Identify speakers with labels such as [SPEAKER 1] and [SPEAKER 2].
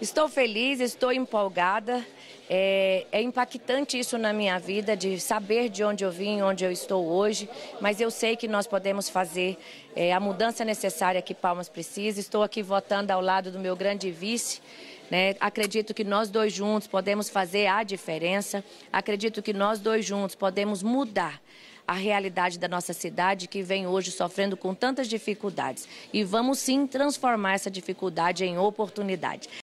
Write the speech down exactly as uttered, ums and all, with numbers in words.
[SPEAKER 1] Estou feliz, estou empolgada. É, é impactante isso na minha vida, de saber de onde eu vim, onde eu estou hoje, mas eu sei que nós podemos fazer é, a mudança necessária que Palmas precisa. Estou aqui votando ao lado do meu grande vice. Né? Acredito que nós dois juntos podemos fazer a diferença. Acredito que nós dois juntos podemos mudar a realidade da nossa cidade, que vem hoje sofrendo com tantas dificuldades. E vamos sim transformar essa dificuldade em oportunidade.